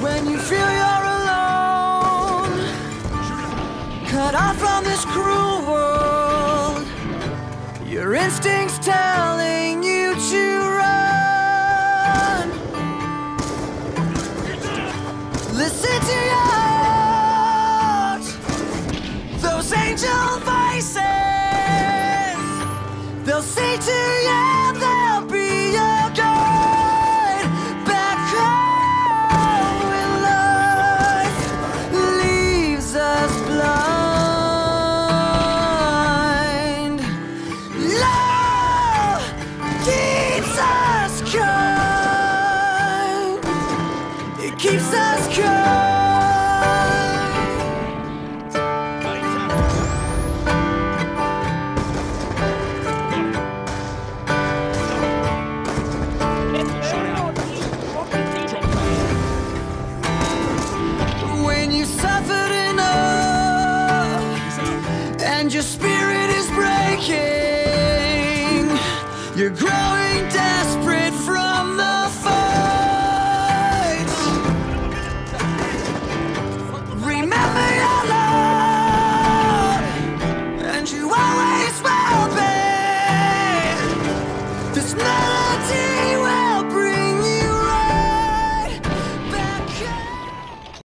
When you feel you're alone, cut off from this cruel world, your instincts telling you to run. Listen to your heart, those angel voices. They'll say to you, they'll be your guide back home when life leaves us blind. Love keeps us kind. It keeps us kind. When you suffered enough and your spirit is breaking, you're growing.